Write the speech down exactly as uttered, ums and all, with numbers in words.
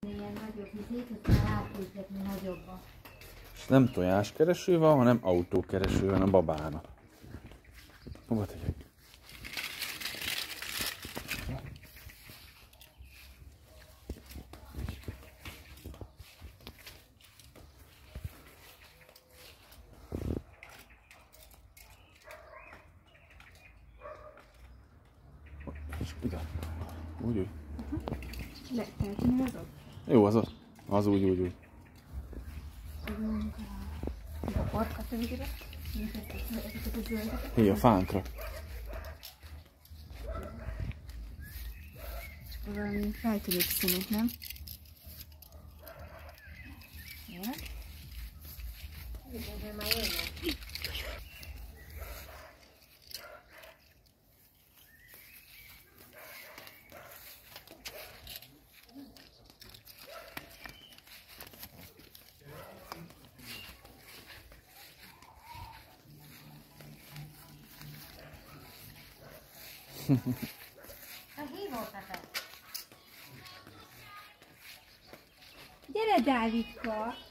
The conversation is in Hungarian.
Ilyen nagyobb vizét, aztán átültetni nagyobba. És nem tojáskereső van, hanem autókereső van a babának. Hova tegyek? Ide. Úgy, úgy. Letelteni az ott? Jó, az ott. Az úgy, úgy, úgy. A parkat tövére? Ezeket a zöldeket? Hé, a fánkra. Csak valami feltűnők színük, nem? Ja. Igen, már jönnek. Gyere, Dávidka!